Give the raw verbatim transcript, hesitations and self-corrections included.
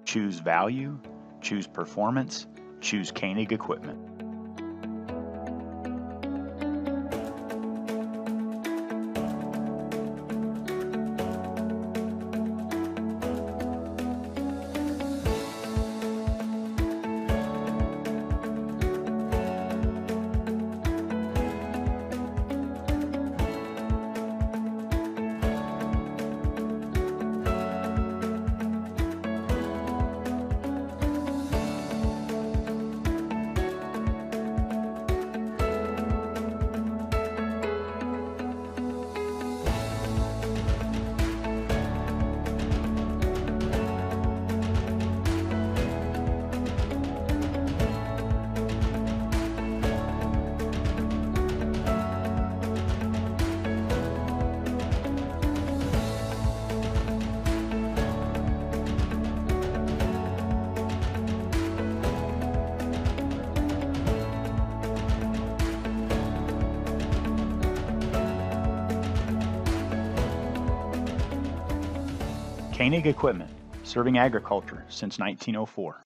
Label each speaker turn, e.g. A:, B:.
A: Choose value, choose performance, choose Koenig equipment. Koenig equipment, serving agriculture since nineteen oh four.